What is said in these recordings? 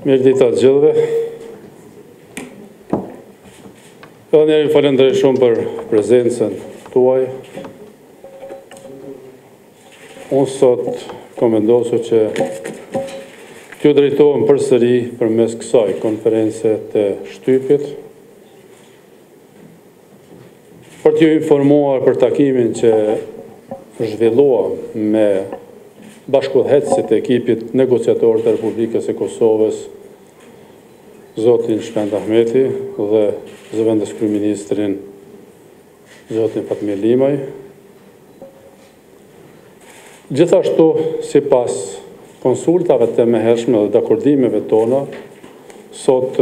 Mirëdita të gjithëve. Edhe njëri falenderoj shumë për prezencën tuaj. Unë sot kam vendosur që t'ju drejtohem përsëri përmes kësaj konference të shtypit për t'ju informuar për takimin që zhvillua me bashkëdhënësit e ekipit negociator të Republikës së Kosovës, zotin Shpend Ahmeti dhe zëvendës kryeministrin zotin Fatmir Limaj. Gjithashtu, sipas konsultave të mëhershme dhe dakordimeve tona, sot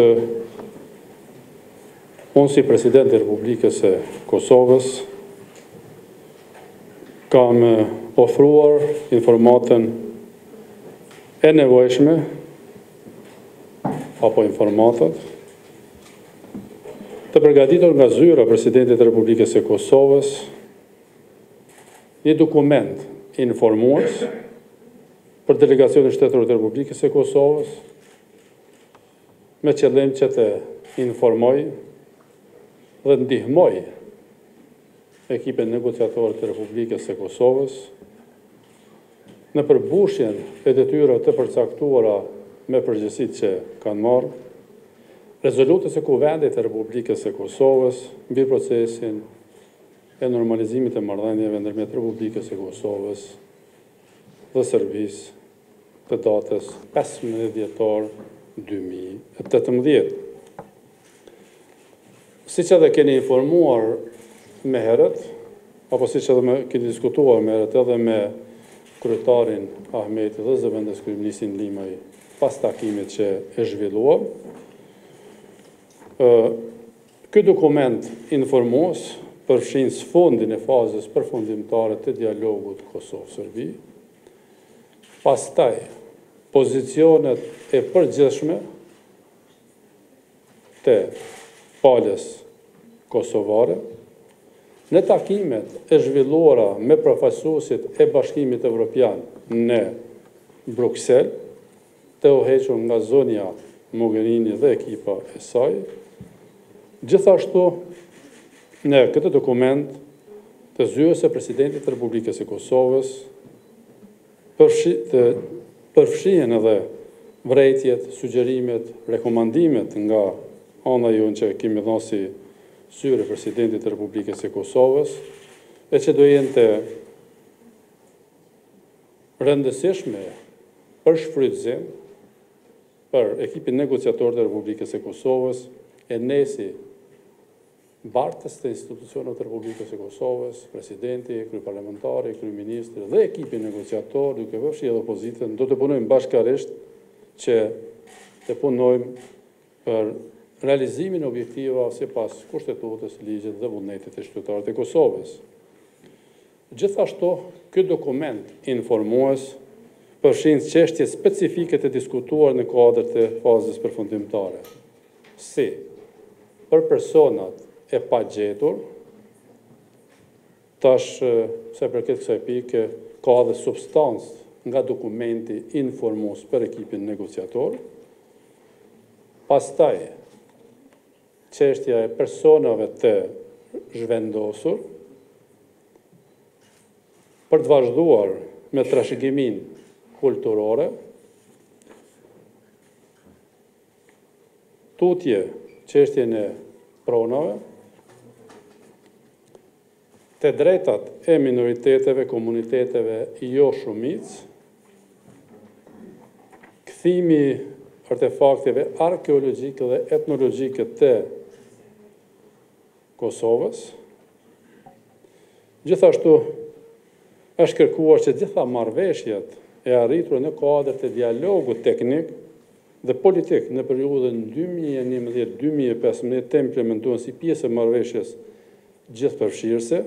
unë si president i Republikës së Kosovës kam ofruar informatën e nevojshme apo informatat të përgatitur nga zyra presidentit të Republikës së Kosovës një dokument informues për delegacionin shtetëror të Republikës së Kosovës me qëllim që të informoj dhe ndihmoj ekipin negociator të Republikës së Kosovës në përmbushjen e detyrave të përcaktuara me përgjegjësitë që kanë marrë, rezolutës së Kuvendit të Republikës së Kosovës mbi procesin e normalizimit të marrëdhënieve ndërmjet Republikës së Kosovës dhe Serbisë të datës 15 dhjetor 2018. Siç edhe keni informuar me herët, apo siç edhe keni diskutuar me herët edhe me kryetarin Ahmeti dhe zëvendës kryeministrin Limaj pas takimit që e zhvillua, ky dokument informues përfshin sfondin e fazës përfundimtare të dialogut Kosovë-Serbi, pastaj pozicionet e përgjithshme të palës kosovare, në takimet e zhvilluara me përfaqësuesit e Bashkimit Evropian në Bruksel, të uhequr nga zonja Mogherini dhe ekipa e saj. Gjithashtu, në këtë dokument të zyres së presidentit të Republikës së Kosovës përfshihen edhe vërejtjet, sugjerimet, rekomandimet nga ana jonë që kemi dhënë si zyre presidentit të Republikës së Kosovës, e që do jenë të rëndësishme për shfrytëzim për ekipin negociator të Republikës së Kosovës, e nesi bartës të institucionet të Republikës së Kosovës, presidenti, kryeparlamentari, kryeministri dhe ekipin negociator, duke përfshirë edhe opozitën, do të punojmë bashkërisht që të punojmë për realizimin e objektiva sipas kushtetutës, ligjit dhe vullnetit të shtetërorëve të Kosovës. Gjithashtu, ky dokument informues përfshin çështje specifike të diskutuar në kuadër të fazës përfundimtare, si për personat e pagjetur, tash se përket kësaj pike ka edhe substancë nga dokumenti informues për ekipin negociator, pastaj çështja e personave të zhvendosur për të vazhduar me trashëgimin kulturore, tutje çështjen e pronave, të drejtat e minoriteteve, komuniteteve jo shumicë, kthimi artefakteve arkeologjike dhe etnologjike të Kosovës. Gjithashtu, është kërkuar që gjitha marrëveshjet e arritur në kuadër të dialogut teknik dhe politik në periudhën 2011-2015 të implementuar si pjesë e marrëveshjes gjithëpërfshirëse,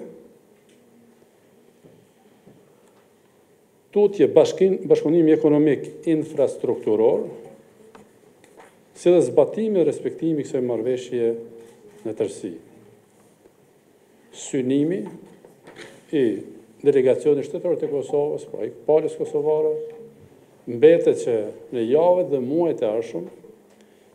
tutje bashkëpunimi ekonomik infrastrukturor, si dhe zbatimi dhe respektimi kësaj marrëveshje në tërësi. Synimi i delegacionit shtetëror të Kosovës, pra i palës kosovare, mbetet që në javët dhe muajt e ardhshëm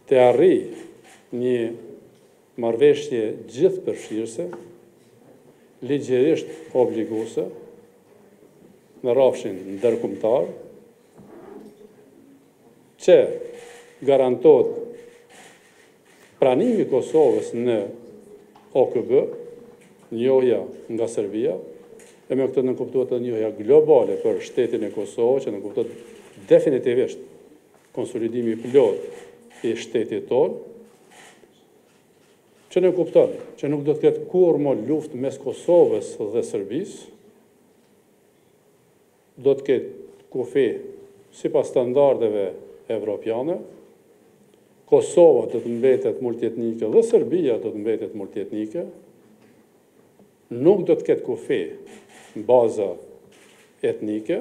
të arrijë një marrëveshje gjithëpërfshirëse, ligjërisht obliguese, në rrafshin ndërkombëtar, që garantohet pranimi i Kosovës në OKB, njohja nga Serbia, e me këtë nënkuptohet edhe njohja globale për shtetin e Kosovës, që nënkuptohet definitivisht konsolidimi plot i shtetit tonë, që nënkupton që nuk do të ketë kurrë më luftë mes Kosovës dhe Serbisë, do të ketë kufi sipas standardeve evropiane, Kosova do të mbetet multietnike dhe Serbia do të mbetet multietnike, nuk do të ketë kufi në baza etnike.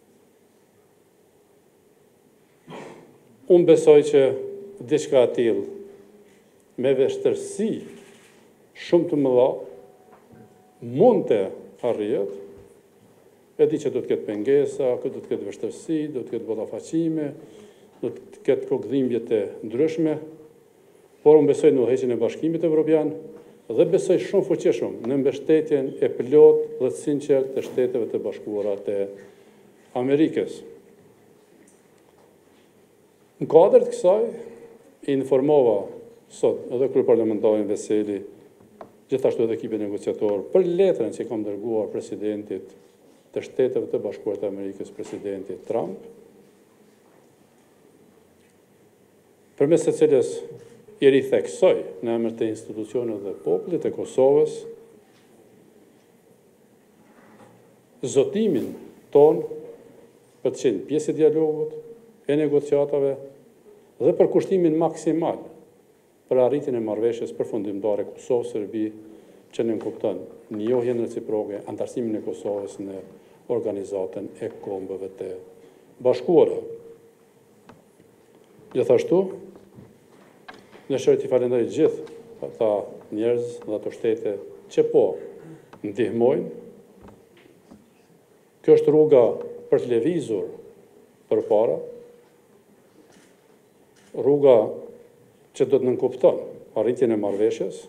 Unë besoj që diçka e tillë me vështirësi shumë të mëdha mund të arrihet. E di që do të ketë pengesa, do të ketë vështirësi, do të ketë ballafaqime, do të ketë kokëdhimbje të ndryshme, por unë besoj në udhëheqjen e Bashkimit Evropian dhe besoj shumë fuqishëm në mbështetjen e plotë dhe të sinqertë të Shteteve të Bashkuara të Amerikës. Në kuadër të kësaj, informova sot edhe kryeparlamentarin Veseli, gjithashtu edhe ekipin negociator, për letrën që kam dërguar presidentit të Shteteve të Bashkuara të Amerikës, presidentit Trump, përmes së cilës i ritheksoj në emër të institucioneve dhe popullit të Kosovës zotimin ton për të qenë pjesë e dialogut, e negociatave dhe për kushtimin maksimal për arritjen e marrëveshjes përfundimtare Kosovë-Serbi, që nënkupton njohjen reciproke, antarësimin e Kosovës në organizatën e Kombeve të Bashkuara. Gjithashtu, dëshiroj t'i falenderoj gjithë ata njerëz dhe ato shtete që po ndihmojnë. Kjo është rruga për të lëvizur përpara, rruga që do të nënkupton arritjen e marrëveshjes,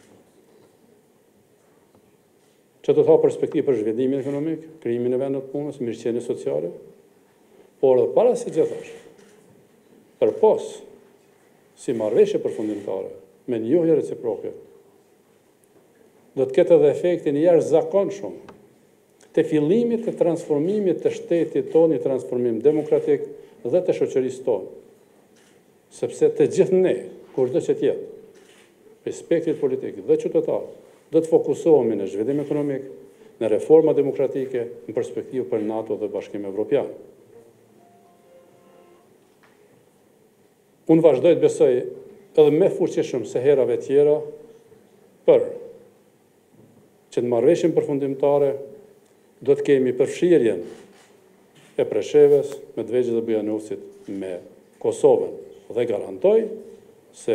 që do të ha perspektivë për zhvillimin ekonomik, krijimin e vendeve të punës, mirëqenien sociale, por edhe para së gjithash, përpos si marrëveshje përfundimtare me njohje reciproke, do të ketë edhe efektin e jashtëzakonshëm të fillimit të transformimit të shtetit tonë, i transformim demokratik dhe të shoqërisë tonë. Sepse të gjithë ne, kushdo që të jetë, për spektrit politik dhe qytetar, do të fokusohemi në zhvillim ekonomik, në reforma demokratike, në perspektivë për NATO dhe Bashkimin Evropian. Unë vazhdoj të besoj edhe me fuqishëm se herave tjera për që në marrëveshjen përfundimtare do të kemi përfshirjen e Preshevës, Medvegjit dhe Bujanovicit me Kosovën dhe garantoj se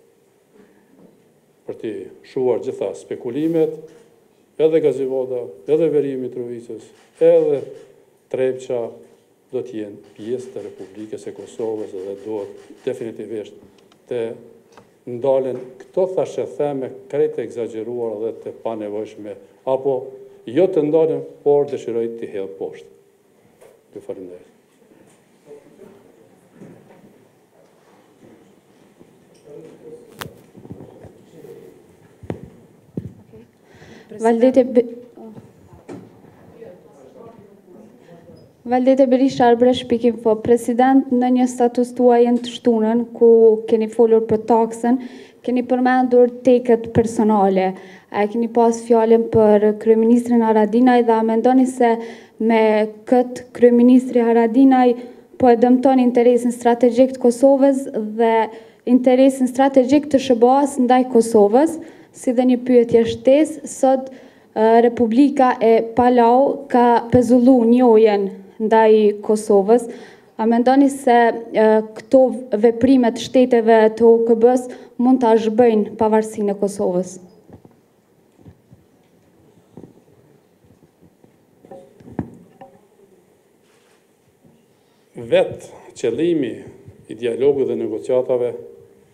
për t'i shuar gjitha spekulimet, edhe Gazivoda, edhe Veri Mitrovicës, edhe Trepqa, do t'jenë pjesë të Republikës e Kosovës dhe do definitivisht të ndalen këto thashë theme krejt e egzageruar dhe të panevojshme, apo jo të ndalen, por dëshiroj t'i hedh poshtë. Ju falenderoj. Valdete Berisha Arbresh Pikinfo, president në një status tuaj në të shtunën, ku keni folur për taksën, keni përmendur teket personale. Keni pas fjallën për kryeministrin Haradinaj dhe a mendoni se me këtë kryeministri Haradinaj po e dëmton interesin strategjik të Kosovës dhe interesin strategjik të SBA-s ndaj Kosovës, si dhe një pyetje shtesë, sot Republika e Palau ka pezullu njohjen ndaj Kosovës. A mendoni se këto veprimet shteteve të OKB-s mund të zhbëjnë pavarësinë e Kosovës? Vetë qëllimi i dialogut dhe negociatave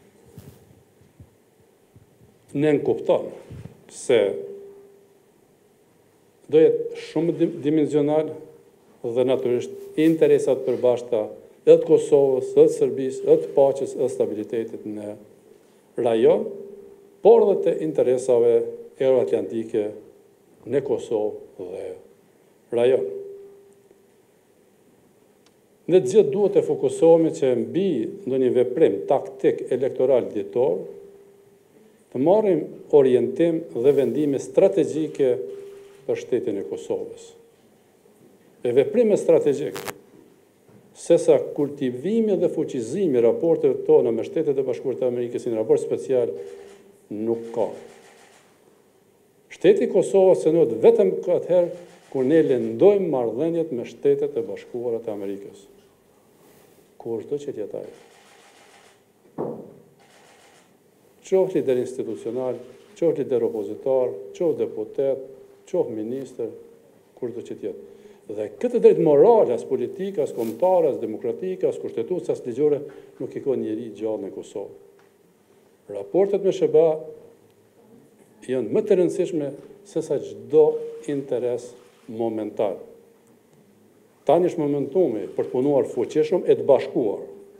ne nënkupton se do jetë shumë dimensional dhe natyrisht interesat përbashkëta edhe të Kosovës, edhe të Serbisë, edhe të paqes, edhe stabilitetit në rajon, por edhe të interesave euroatlantike në Kosovë dhe rajon. Ne të gjithë duhet të fokusohemi që mbi ndonjë veprim taktik elektoral dietor të marrim orientim dhe vendime strategjike për shtetin e Kosovës. E veprime strategjike, sesa kultivimi dhe fuqizimi raporteve tona me Shtetet e Bashkuara të Amerikës në raport special nuk ka. Shteti i Kosovës synohet vetëm atëherë kur ne lëndojmë marrëdhëniet me Shtetet e Bashkuara të Amerikës. Kurdo që tjetë ajo. Qoftë lider institucional, qoftë lider opozitar, qoftë deputet, qoftë ministër, kurdo që tjetë. Dhe këtë drejt morale, as politike, as kombëtare, as demokratike, as kushtetuese, as ligjore, nuk i ka njeri gjallë në Kosovë. Raportet me SBA janë më të rëndësishme se sa çdo interes momentan. Tani është momentumi për të punuar fuqishëm e të bashkuar.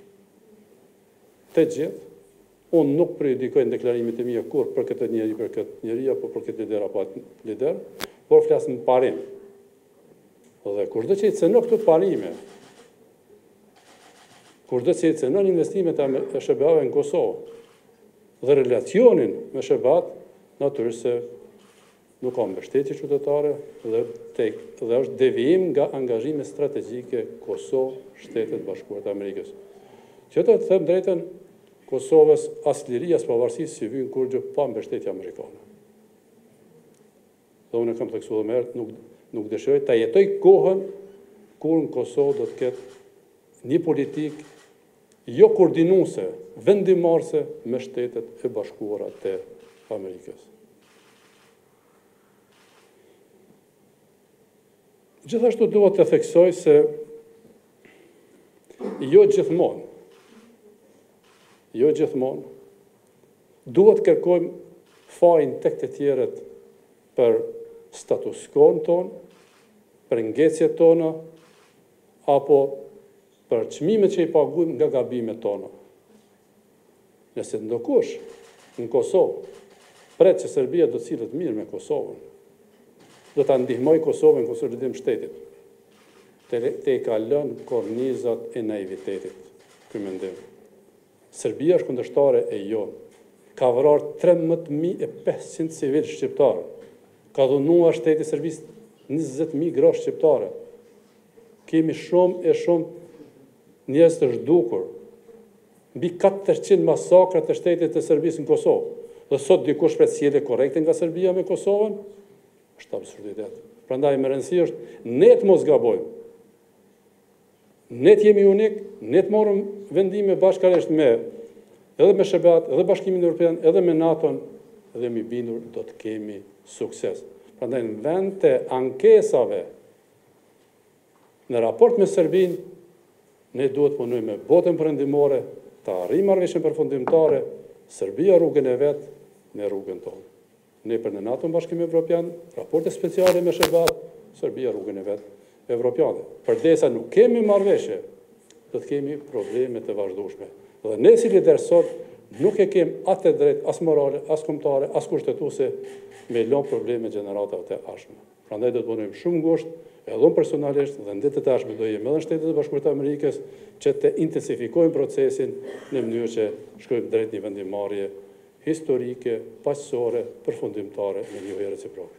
Të gjithë, unë nuk prejudikoj në deklarimit e mia kur për këtë njeri, apo për këtë lider apo atë lider, por flas në parim. Dhe kurdo që i cënon këto parime, kurdo që i cënon investimet e SBA-ve në Kosovë, dhe relacionin me SBA-t, natyrisht se nuk ka mbështetje qytetare dhe është devijim nga angazhime strategjike Kosovë, Shtetet Bashkuara të Amerikës. Që të them drejtën, Kosovës as liri as pavarësi si vjen kurrë pa mbështetje amerikane. Dhe unë kam theksuar më herët, nuk dëshiroj ta jetoj kohën kur në Kosovë do të ketë një politikë jo koordinuese, vendimarrëse me Shtetet e Bashkuara të Amerikës. Gjithashtu duhet të theksoj se jo gjithmonë, duhet kërkojmë fajin tek të tjerët për status quo-n tonë, për ngecjet tona, apo për çmimet që i paguajmë nga gabimet tona. Nëse ndokush në Kosovë pret që Serbia do të sillet mirë me Kosovën, do ta ndihmoj Kosovën në konsolidim shtetit, te i ka lënë kornizat e naivitetit, ky mendim. Serbia është kundërshtare e jonë. Ka vrarë 13.500 civil shqiptarë. Ka dhunuar shteti i Serbisë 20.000 gra shqiptare. Kemi shumë njerëz të zhdukur. Mbi 400 masakra të shtetit të Serbisë në Kosovë. Dhe sot dikush pret sjellje korrekte nga Serbia me Kosovën, është absurditet. Prandaj më rëndësi është ne të mos gabojmë. Ne të jemi unik, ne të morëm vendime bashkërisht edhe me SBA-t, edhe Bashkimin Evropian, edhe me NATO-n, dhe mi bindur do të kemi sukses. Prandaj në vend të ankesave në raport me Serbinë, ne duhet punojmë me botën perëndimore, të arrijmë marrëveshjen përfundimtare, Serbia rrugën e vet, ne rrugën tonë. Ne për në NATO-n, Bashkimin Evropian, raporte speciale me SBA-t, Serbia rrugën e vet evropiane. Përdesa nuk kemi marrëveshje, do të kemi probleme të vazhdueshme. Dhe ne si lider sot nuk e kemi atë drejt, as morale, as kombëtare, as kushtetuese me lënë probleme gjeneratave të ardhshme. Prandaj do të punojmë shumë ngushtë, edhe unë personalisht dhe në ditët e ardhshme do jem edhe në Shtetet e Bashkuara të Amerikës që të intensifikojmë procesin në mënyrë që shkojmë drejt një vendimarrje historike, paqësore, përfundimtare me njohje reciproke.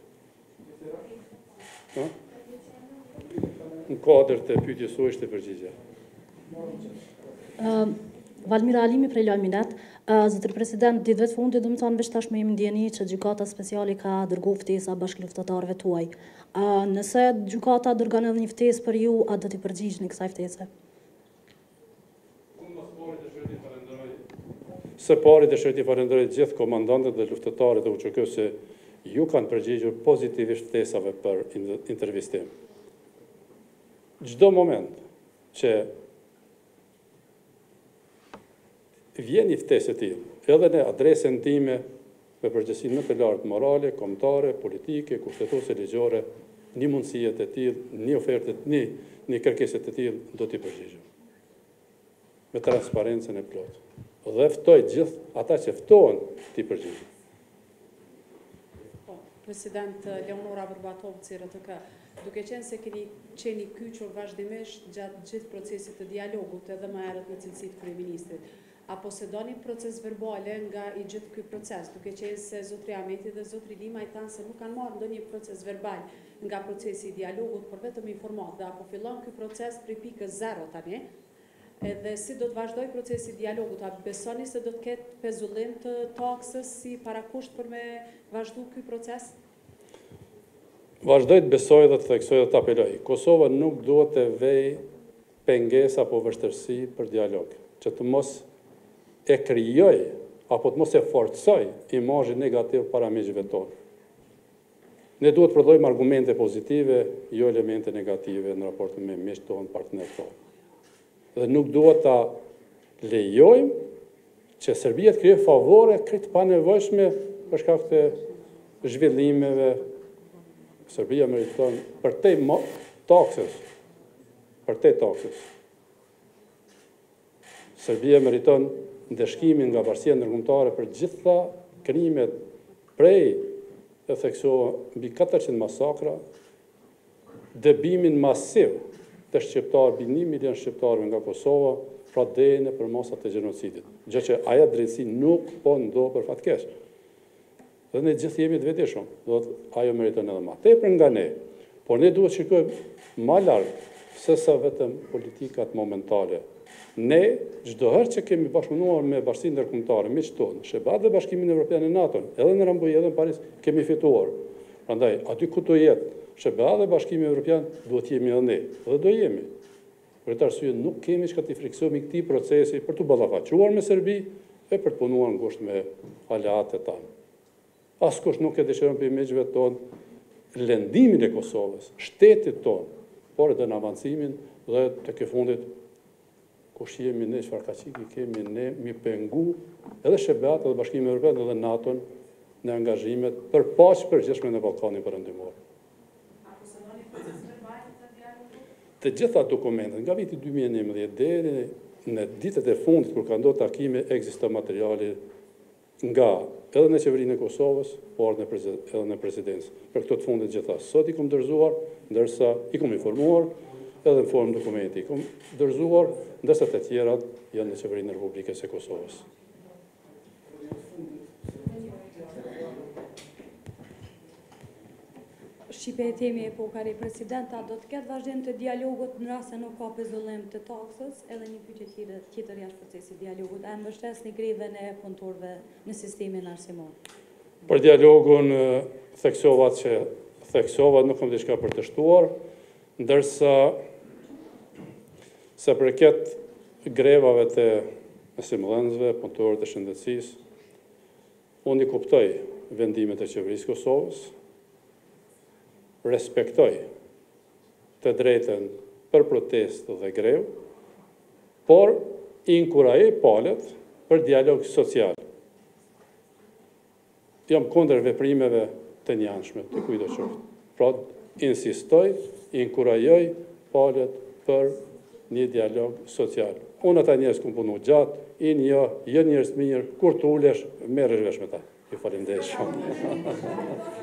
Në kuadër të pyetjes suaj ishte përgjigje. Valmira Alimi prej Lajminet, zotëri president, ditëve të fundit do të thonë veç tashmë jemi ndjeni që gjykata speciale ka dërguar ftesa bashkëluftëtarëve tuaj. Nëse gjykata dërgon edhe një ftesë për ju, a do t'i përgjigjeni kësaj ftese? Së pari dëshiroj t'i falenderoj gjithë komandantët dhe luftëtarët e UÇK-s se ju kanë përgjigjur pozitivisht ftesave për intervistim. Çdo moment që vjen një ftesë e tillë, edhe në adresën time, me përgjegjësinë më të lartë morale, kombëtare, politike, kushtetuese, ligjore, një mundësie të tillë, një ofertë, një kërkesë të tillë do t'i përgjigjëm. Me transparencën e plotë. Dhe ftoj gjithë ata që ftohen t'i përgjigjën. President Leonora Vërbatovci, RTK, duke qenë se keni qeni kyçur vazhdimisht gjatë gjithë procesit të dialogut edhe më herët në cilësi të kryeministrit, apo se doni proces verbale nga i gjithë ky proces, duke qenë se zotri Ahmeti dhe zotri Lima i thanë se nuk kanë marrë ndonjë proces verbal nga procesi i dialogut, por vetëm informat, dhe apo fillon ky proces prej pikës 0 tani, edhe si do të vazhdoj procesi i dialogut, a besoni se do të ketë pezullim të taksës si parakusht për me vazhdu ky proces? Vazhdoj të besoj dhe të theksoj dhe të apeloj. Kosova nuk duhet të vej pengesë apo vështërsi për dialog, që të mos e krijoj apo të mos e forcoj imazhin negativ para miqve tonë. Ne duhet të prodhojmë argumente pozitive, jo elemente negative në raport me miqtë tonë, partnerët tonë. Dhe nuk duhet ta lejojmë që Serbia të krijojë favore këtë panevojshme për shkak të zhvillimeve. Serbia meriton për te taksës. Serbia meriton ndeshkimin nga varësia ndërkombëtare për gjitha krimet prej e theksova mbi 400 masakra, dëbimin masiv të shqiptarë, mbi 1 milion shqiptarëve nga Kosova, pra deri në përmosat e gjenocidit. Gjë që aja drejtësi nuk po ndohë për fatkeq. Dhe ne gjithë jemi të vetëshëm, do të ajo meriton edhe më tepër nga ne, por ne duhet shikojmë më larg se sa vetëm politikat momentale. Ne çdo herë që kemi bashkëpunuar me bashkinë ndërkombëtare, miqtë tonë, SHBA dhe Bashkimin Evropian e NATO, edhe në Rambouillet, edhe në Paris, kemi fituar. Prandaj, aty ku do jetë SHBA dhe Bashkimi Evropian, duhet jemi edhe ne, dhe do jemi. Për këtë arsye nuk kemi çka t'i friksohemi këtij procesi për të ballafaqur me Serbi e për të punuar ngushtë me aleatët tanë. Askush nuk e dëshiron për miqve tonë lëndimin e Kosovës, shtetit tonë, por edhe në avancimin dhe të ke fundit kush jemi ne, çfarë kaqiki kemi ne, mi pengu edhe SHBA edhe Bashkimin Evropian edhe NATO-n në angazhimet për paqë përgjithshme në Ballkanin Perëndimor. Të gjitha dokumentet nga viti 2011 deri në ditët e fundit kur ka ndodhur takime, ekziston materiali nga edhe në qeverinë e Kosovës, por edhe në presidencë. Për këto të fundit gjitha sot i kom dorëzuar, ndërsa i kom informuar edhe në formë dokumenti i kom dorëzuar, ndërsa të tjerat janë në qeverinë e Republikës së Kosovës. Shqipe e temi e pokari presidenta, do të ketë vazhdim të dialogut në rast se nuk ka pezullim të taksës, edhe një pyetje tjetër jashtë procesit dialogut, a mbështesni grevën e punëtorëve në sistemin arsimor? Për dialogun theksova nuk kam diçka për të shtuar, ndërsa sa përket grevave të simullanësve, punëtorëve të shëndetësisë, unë i kuptoj vendimet e qeverisë Kosovës, respektoj të drejtën për protestë dhe grevë, por inkurajoj palët për dialog social. Jam kundër veprimeve të njanshme, të kujdo qoftë. Pra, insistoj, inkurajoj palët për një dialog social. Unë ata njerëz ku punu gjatë, jo njerëz mirë, kur të ulesh, merresh vesh me ta. Ju faleminderit shumë.